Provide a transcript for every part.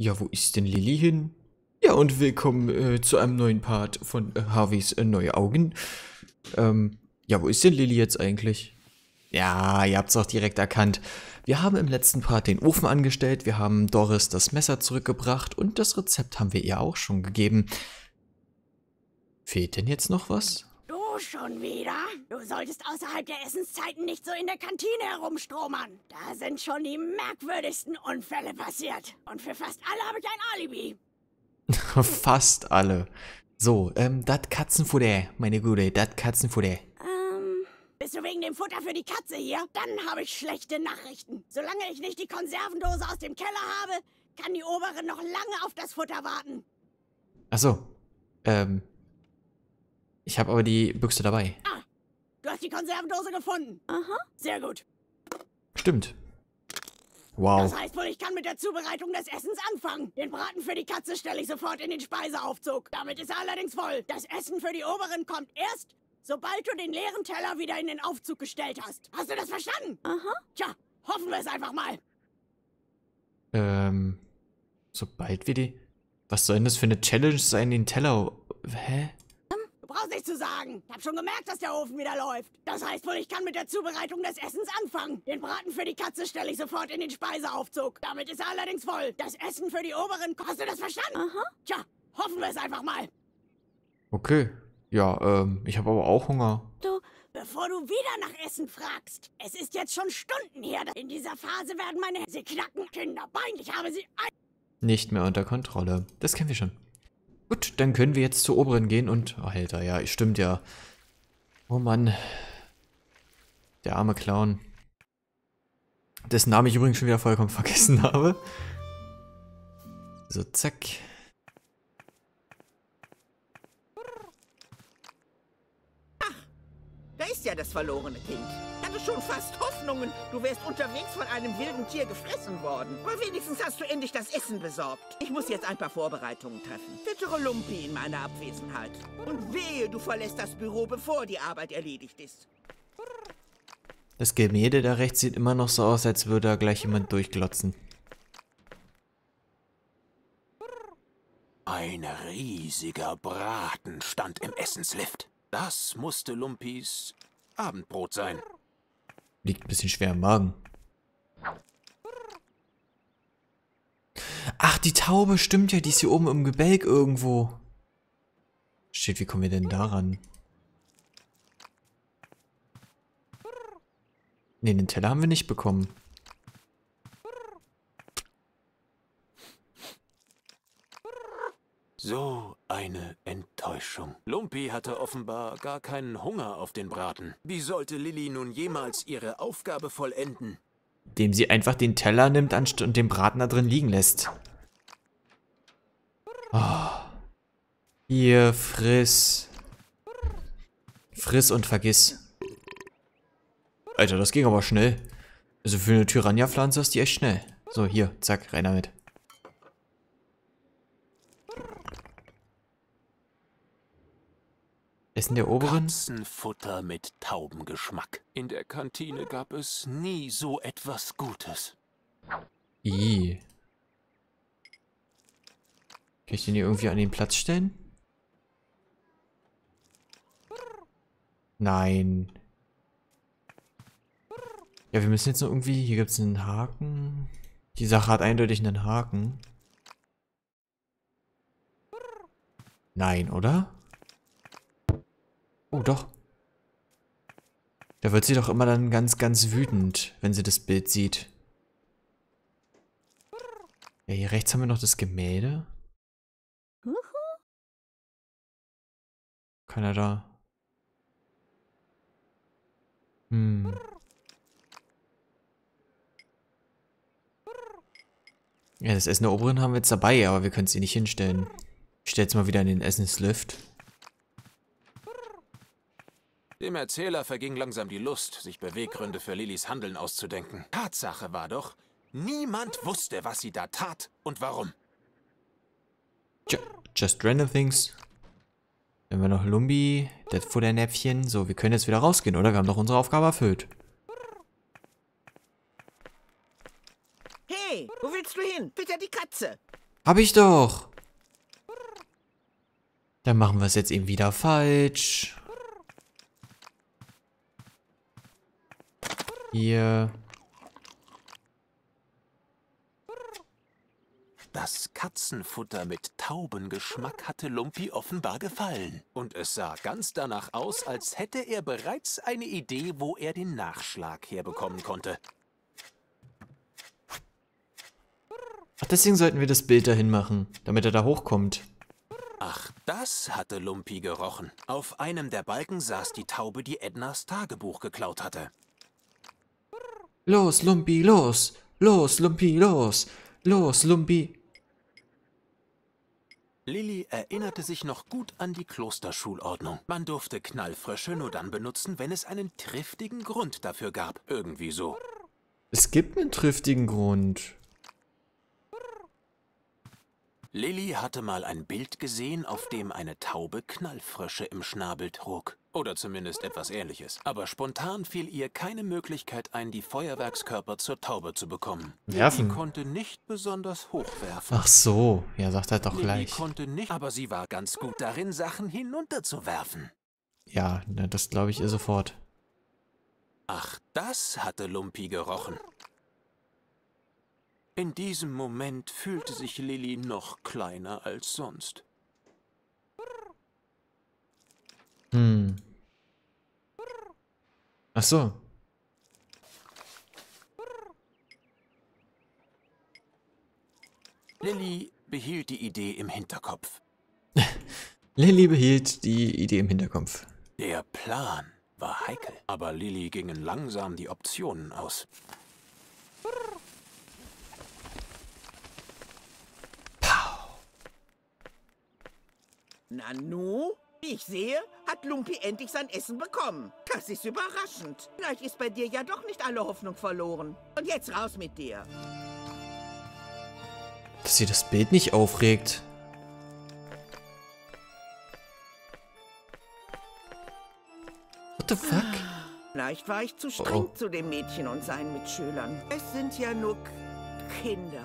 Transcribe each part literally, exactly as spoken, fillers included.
Ja, wo ist denn Lilly hin? Ja, und willkommen äh, zu einem neuen Part von äh, Harveys äh, Neue Augen. Ähm, ja, wo ist denn Lilly jetzt eigentlich? Ja, ihr habt es auch direkt erkannt. Wir haben im letzten Part den Ofen angestellt, wir haben Doris das Messer zurückgebracht und das Rezept haben wir ihr auch schon gegeben. Fehlt denn jetzt noch was? Du schon wieder? Du solltest außerhalb der Essenszeiten nicht so in der Kantine herumstromern. Da sind schon die merkwürdigsten Unfälle passiert. Und für fast alle habe ich ein Alibi. Fast alle. So, ähm, das Katzenfutter, meine Gute, das Katzenfutter. Ähm, bist du wegen dem Futter für die Katze hier? Dann habe ich schlechte Nachrichten. Solange ich nicht die Konservendose aus dem Keller habe, kann die Obere noch lange auf das Futter warten. Achso, ähm, ich habe aber die Büchse dabei. Ah, du hast die Konservendose gefunden. Aha. Sehr gut. Stimmt. Wow. Das heißt wohl, ich kann mit der Zubereitung des Essens anfangen. Den Braten für die Katze stelle ich sofort in den Speiseaufzug. Damit ist er allerdings voll. Das Essen für die Oberen kommt erst, sobald du den leeren Teller wieder in den Aufzug gestellt hast. Hast du das verstanden? Aha. Tja, hoffen wir es einfach mal. Ähm, sobald wir die... Was soll denn das für eine Challenge sein, den Teller... Hä? Du brauchst nichts zu sagen. Ich hab schon gemerkt, dass der Ofen wieder läuft. Das heißt wohl, ich kann mit der Zubereitung des Essens anfangen. Den Braten für die Katze stelle ich sofort in den Speiseaufzug. Damit ist er allerdings voll. Das Essen für die Oberen... Hast du das verstanden? Aha. Tja, hoffen wir es einfach mal. Okay. Ja, ähm, ich habe aber auch Hunger. Du, bevor du wieder nach Essen fragst. Es ist jetzt schon Stunden her. In dieser Phase werden meine Hände knacken. Kinderbein, ich habe sie... ein Nicht mehr unter Kontrolle. Das kennen wir schon. Gut, dann können wir jetzt zur Oberen gehen und... Oh, Alter, ja, stimmt ja. Oh Mann. Der arme Clown. Dessen Namen ich übrigens schon wieder vollkommen vergessen habe. So, zack. Da ist ja das verlorene Kind. Ich hatte schon fast Hoffnungen, du wärst unterwegs von einem wilden Tier gefressen worden. Aber wenigstens hast du endlich das Essen besorgt. Ich muss jetzt ein paar Vorbereitungen treffen. Füttere Lumpi in meiner Abwesenheit. Und wehe, du verlässt das Büro, bevor die Arbeit erledigt ist. Das Gemälde da rechts sieht immer noch so aus, als würde da gleich jemand durchglotzen. Ein riesiger Braten stand im Essenslift. Das musste Lumpis Abendbrot sein. Liegt ein bisschen schwer im Magen. Ach, die Taube, stimmt ja, die ist hier oben im Gebälk irgendwo. Shit, wie kommen wir denn daran? Ne, den Teller haben wir nicht bekommen. So eine Enttäuschung. Lumpi hatte offenbar gar keinen Hunger auf den Braten. Wie sollte Lilly nun jemals ihre Aufgabe vollenden? Indem sie einfach den Teller nimmt und den Braten da drin liegen lässt. Oh. Hier, friss. Friss und vergiss. Alter, das ging aber schnell. Also für eine Tyrannia-Pflanze ist die echt schnell. So, hier, zack, rein damit. Essen der Oberen? Katzenfutter mit Taubengeschmack. In der Kantine gab es nie so etwas Gutes. Ih. Kann ich den hier irgendwie an den Platz stellen? Nein. Ja, wir müssen jetzt noch irgendwie... Hier gibt es einen Haken. Die Sache hat eindeutig einen Haken. Nein, oder? Oh, doch. Da wird sie doch immer dann ganz, ganz wütend, wenn sie das Bild sieht. Ja, hier rechts haben wir noch das Gemälde. Kann er da... Hm. Ja, das Essen der Oberen haben wir jetzt dabei, aber wir können es hier nicht hinstellen. Ich stelle es mal wieder in den Essenslift. Dem Erzähler verging langsam die Lust, sich Beweggründe für Lillys Handeln auszudenken. Tatsache war doch, niemand wusste, was sie da tat und warum. Ju- Just random things. Dann haben wir noch Lumbi, das Futternäpfchen. So, wir können jetzt wieder rausgehen, oder? Wir haben doch unsere Aufgabe erfüllt. Hey, wo willst du hin? Fütter die Katze. Hab ich doch. Dann machen wir es jetzt eben wieder falsch. Hier. Das Katzenfutter mit Taubengeschmack hatte Lumpi offenbar gefallen. Und es sah ganz danach aus, als hätte er bereits eine Idee, wo er den Nachschlag herbekommen konnte. Ach, deswegen sollten wir das Bild dahin machen, damit er da hochkommt. Ach, das hatte Lumpi gerochen. Auf einem der Balken saß die Taube, die Ednas Tagebuch geklaut hatte. Los, Lumpi, los! Los, Lumpi, los! Los, Lumpi! Lilly erinnerte sich noch gut an die Klosterschulordnung. Man durfte Knallfrösche nur dann benutzen, wenn es einen triftigen Grund dafür gab. Irgendwie so. Es gibt einen triftigen Grund. Lilly hatte mal ein Bild gesehen, auf dem eine Taube Knallfrösche im Schnabel trug. Oder zumindest etwas Ähnliches. Aber spontan fiel ihr keine Möglichkeit ein, die Feuerwerkskörper zur Taube zu bekommen. Werfen? Lilly konnte nicht besonders hoch werfen. Ach so, ja, sagt er doch Lilly gleich. konnte nicht, aber sie war ganz gut darin, Sachen hinunterzuwerfen. Ja, na, das glaube ich ihr sofort. Ach, das hatte Lumpi gerochen. In diesem Moment fühlte sich Lilly noch kleiner als sonst. Hm. Ach so. Lilly behielt die Idee im Hinterkopf. Lilly behielt die Idee im Hinterkopf. Der Plan war heikel, aber Lilly gingen langsam die Optionen aus. Nanu, wie ich sehe, hat Lumpi endlich sein Essen bekommen. Das ist überraschend. Vielleicht ist bei dir ja doch nicht alle Hoffnung verloren. Und jetzt raus mit dir. Dass sie das Bild nicht aufregt. What the fuck? Vielleicht war ich zu streng Oh. zu dem Mädchen und seinen Mitschülern. Es sind ja nur K Kinder.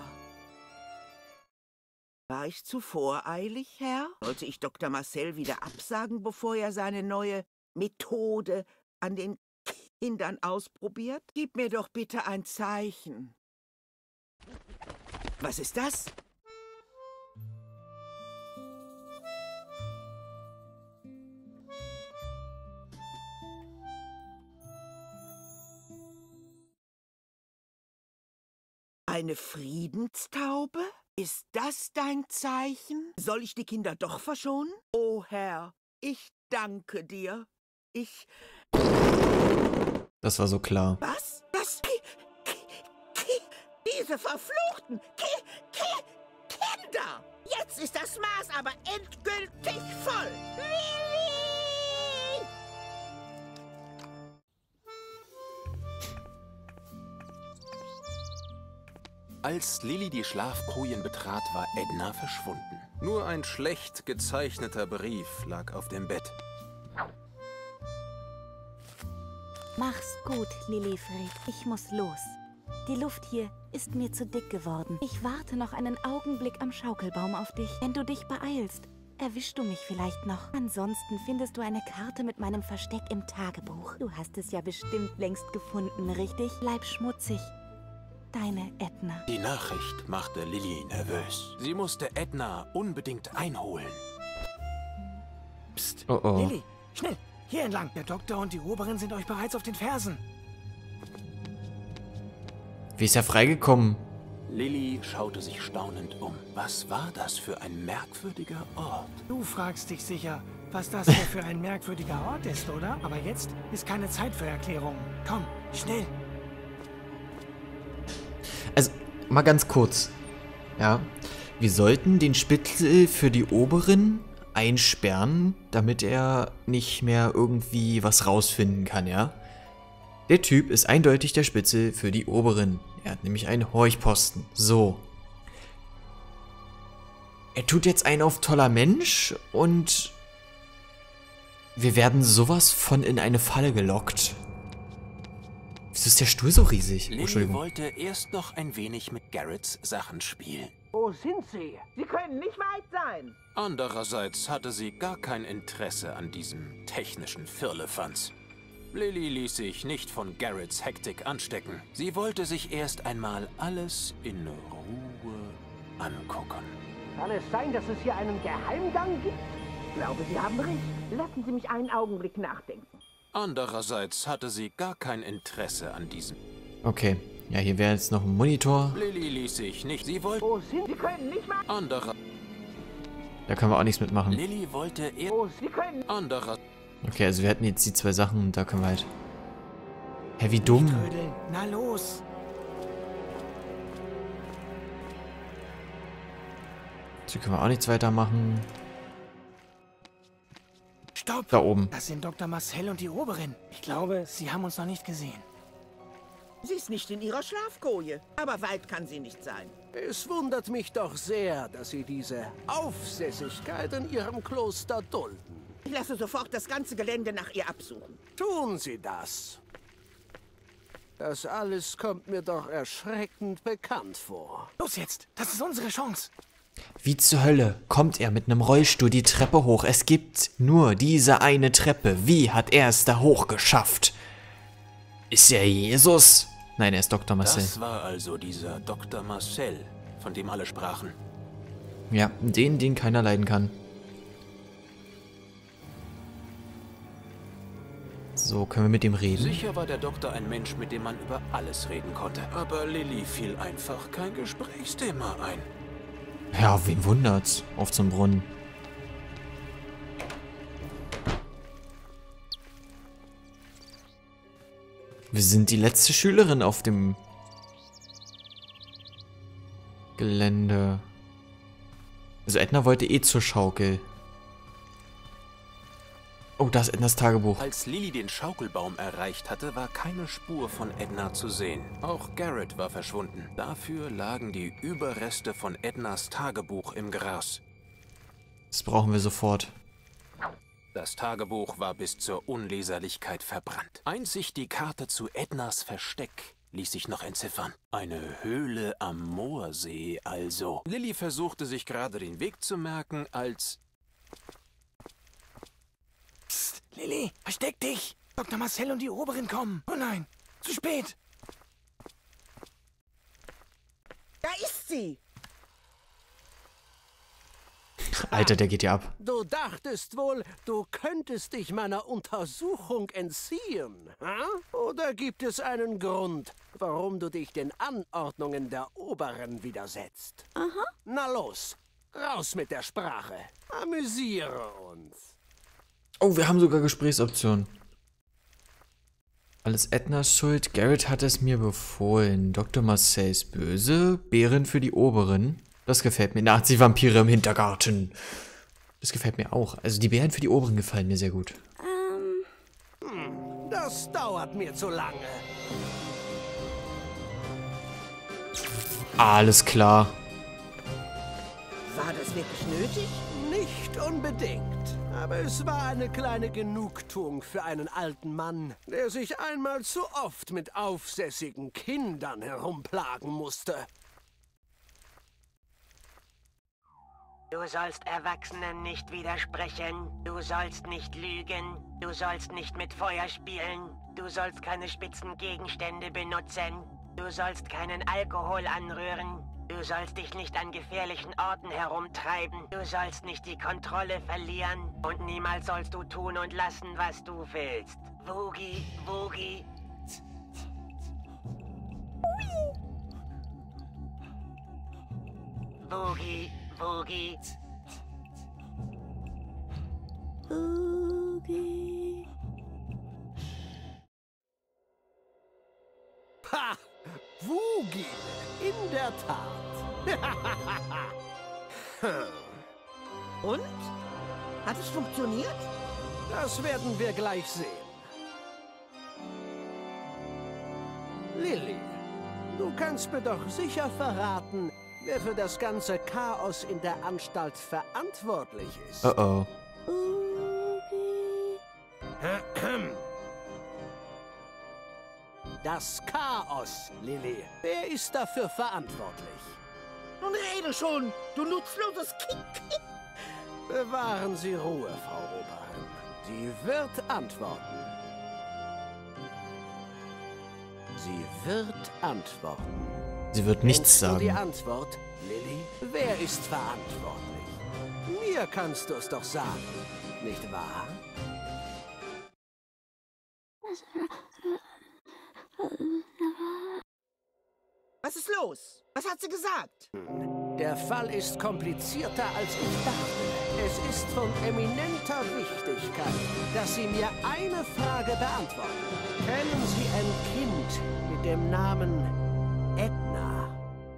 War ich zu voreilig, Herr? Sollte ich Doktor Marcel wieder absagen, bevor er seine neue Methode an den Kindern ausprobiert? Gib mir doch bitte ein Zeichen. Was ist das? Eine Friedenstaube? Ist das dein Zeichen? Soll ich die Kinder doch verschonen? Oh Herr, ich danke dir. Ich... Das war so klar. Was? Das... Ki Ki Ki diese verfluchten Ki Ki Kinder! Jetzt ist das Maß aber endgültig voll. Lilly! Als Lilly die Schlafkojen betrat, war Edna verschwunden. Nur ein schlecht gezeichneter Brief lag auf dem Bett. Mach's gut, Lilifred. Ich muss los. Die Luft hier ist mir zu dick geworden. Ich warte noch einen Augenblick am Schaukelbaum auf dich. Wenn du dich beeilst, erwischst du mich vielleicht noch. Ansonsten findest du eine Karte mit meinem Versteck im Tagebuch. Du hast es ja bestimmt längst gefunden, richtig? Bleib schmutzig. Deine Edna. Die Nachricht machte Lilly nervös. Sie musste Edna unbedingt einholen. Psst. Oh oh. Lilly, schnell, hier entlang. Der Doktor und die Oberin sind euch bereits auf den Fersen. Wie ist er freigekommen? Lilly schaute sich staunend um. Was war das für ein merkwürdiger Ort? Du fragst dich sicher, was das hier für ein merkwürdiger Ort ist, oder? Aber jetzt ist keine Zeit für Erklärungen. Komm, schnell. Also, mal ganz kurz. Ja. Wir sollten den Spitzel für die Oberin einsperren, damit er nicht mehr irgendwie was rausfinden kann, ja? Der Typ ist eindeutig der Spitzel für die Oberin. Er hat nämlich einen Horchposten. So. Er tut jetzt einen auf toller Mensch und wir werden sowas von in eine Falle gelockt. Wieso ist der Stuhl so riesig? Oh, Lilly Entschuldigung. wollte erst noch ein wenig mit Garretts Sachen spielen. Wo sind sie? Sie können nicht weit sein. Andererseits hatte sie gar kein Interesse an diesem technischen Firlefanz. Lily ließ sich nicht von Garretts Hektik anstecken. Sie wollte sich erst einmal alles in Ruhe angucken. Kann es sein, dass es hier einen Geheimgang gibt? Ich glaube, Sie haben recht. Lassen Sie mich einen Augenblick nachdenken. Andererseits hatte sie gar kein Interesse an diesem. Okay. Ja, hier wäre jetzt noch ein Monitor. Lily ließ sich nicht. Sie wollte. Wo sind Sie können nicht mal... Andere. Da können wir auch nichts mitmachen. Lily wollte eher. Wo Sie können... Andere. Okay, also wir hätten jetzt die zwei Sachen und da können wir halt... Hä, wie dumm. Trödeln. Na los. So können wir auch nichts weitermachen. Stopp. Da oben. Das sind Doktor Marcel und die Oberin. Ich glaube, sie haben uns noch nicht gesehen. Sie ist nicht in ihrer Schlafkoje. Aber weit kann sie nicht sein. Es wundert mich doch sehr, dass Sie diese Aufsässigkeit in Ihrem Kloster dulden. Ich lasse sofort das ganze Gelände nach ihr absuchen. Tun Sie das. Das alles kommt mir doch erschreckend bekannt vor. Los jetzt. Das ist unsere Chance. Wie zur Hölle kommt er mit einem Rollstuhl die Treppe hoch? Es gibt nur diese eine Treppe. Wie hat er es da hoch geschafft? Ist er Jesus? Nein, er ist Doktor Marcel. Das war also dieser Doktor Marcel, von dem alle sprachen. Ja, den, den keiner leiden kann. So, können wir mit ihm reden? Sicher war der Doktor ein Mensch, mit dem man über alles reden konnte. Aber Lily fiel einfach kein Gesprächsthema ein. Ja, wen wundert's? Auf zum Brunnen. Wir sind die letzte Schülerin auf dem Gelände. Also Edna wollte eh zur Schaukel. Oh, da ist Ednas Tagebuch. Als Lily den Schaukelbaum erreicht hatte, war keine Spur von Edna zu sehen. Auch Garrett war verschwunden. Dafür lagen die Überreste von Ednas Tagebuch im Gras. Das brauchen wir sofort. Das Tagebuch war bis zur Unleserlichkeit verbrannt. Einzig die Karte zu Ednas Versteck ließ sich noch entziffern. Eine Höhle am Moorsee also. Lily versuchte sich gerade den Weg zu merken, als... Psst, Lily, versteck dich. Doktor Marcel und die Oberin kommen. Oh nein, zu spät. Da ist sie. Alter, der geht ja ab. Du dachtest wohl, du könntest dich meiner Untersuchung entziehen, ha? Oder gibt es einen Grund, warum du dich den Anordnungen der Oberen widersetzt? Aha. Na los, raus mit der Sprache. Amüsiere uns. Oh, wir haben sogar Gesprächsoptionen. Alles Ednas Schuld. Garrett hat es mir befohlen. Doktor Marcel ist böse. Bären für die Oberen. Das gefällt mir. Nazi-Vampire im Hintergarten. Das gefällt mir auch. Also die Bären für die Oberen gefallen mir sehr gut. Ähm. Hm, das dauert mir zu lange. Alles klar. War das wirklich nötig? Nicht unbedingt. Aber es war eine kleine Genugtuung für einen alten Mann, der sich einmal zu oft mit aufsässigen Kindern herumplagen musste. Du sollst Erwachsenen nicht widersprechen. Du sollst nicht lügen. Du sollst nicht mit Feuer spielen. Du sollst keine spitzen Gegenstände benutzen. Du sollst keinen Alkohol anrühren. Du sollst dich nicht an gefährlichen Orten herumtreiben. Du sollst nicht die Kontrolle verlieren. Und niemals sollst du tun und lassen, was du willst. Woogie, Woogie. Woogie, Woogie. Woogie. Ha! Woogie! In der Tat. Und? Hat es funktioniert? Das werden wir gleich sehen. Lily, du kannst mir doch sicher verraten, wer für das ganze Chaos in der Anstalt verantwortlich ist. Oh oh. Das Chaos, Lily. Wer ist dafür verantwortlich? Nun rede schon, du nutzloses Kind. Bewahren Sie Ruhe, Frau Oberin. Sie wird antworten. Sie wird antworten. Sie wird nichts Kennst du die sagen. Antwort, Lilly? Wer ist verantwortlich? Mir kannst du es doch sagen, nicht wahr? Was ist los? Was hat sie gesagt? Der Fall ist komplizierter, als ich dachte. Es ist von eminenter Wichtigkeit, dass Sie mir eine Frage beantworten. Kennen Sie ein Kind mit dem Namen Edna?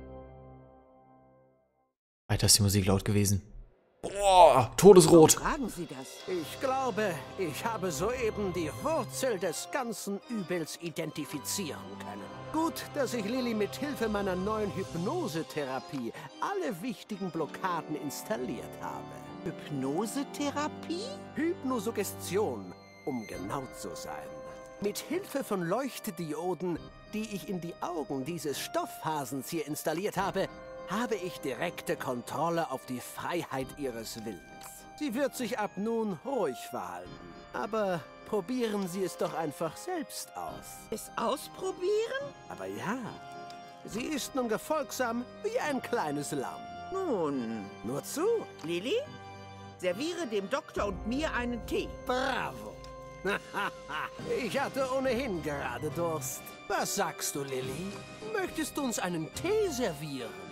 Alter, ist die Musik laut gewesen. Boah, todesrot. Fragen Sie das? Ich glaube, ich habe soeben die Wurzel des ganzen Übels identifizieren können. Gut, dass ich Lilly mit Hilfe meiner neuen Hypnosetherapie alle wichtigen Blockaden installiert habe. Hypnosetherapie? Hypnosuggestion, um genau zu sein. Mit Hilfe von Leuchtdioden, die ich in die Augen dieses Stoffhasens hier installiert habe, habe ich direkte Kontrolle auf die Freiheit ihres Willens. Sie wird sich ab nun ruhig verhalten. Aber probieren Sie es doch einfach selbst aus. Es ausprobieren? Aber ja, sie ist nun gefolgsam wie ein kleines Lamm. Nun, Nur zu. Lilly, serviere dem Doktor und mir einen Tee. Bravo. Ich hatte ohnehin gerade Durst. Was sagst du, Lilly? Möchtest du uns einen Tee servieren?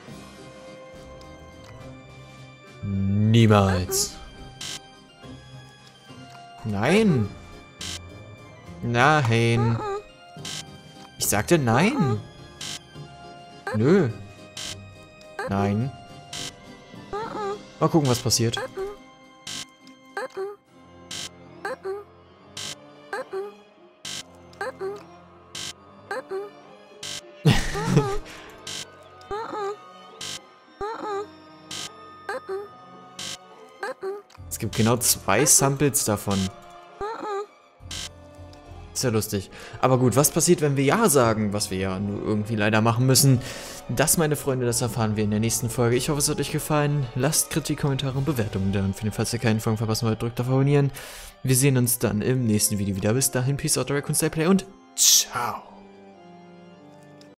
Niemals. Nein. Nein. Ich sagte nein. Nö. Nein. Mal gucken, was passiert. Es gibt genau zwei Samples davon. Ist ja lustig. Aber gut, was passiert, wenn wir Ja sagen? Was wir ja nur irgendwie leider machen müssen. Das, meine Freunde, das erfahren wir in der nächsten Folge. Ich hoffe, es hat euch gefallen. Lasst Kritik, Kommentare und Bewertungen da. Und für den Fall, dass ihr keinen Folgen verpassen wollt, drückt auf Abonnieren. Wir sehen uns dann im nächsten Video wieder. Bis dahin, Peace out, Direct und Stay Play und ciao.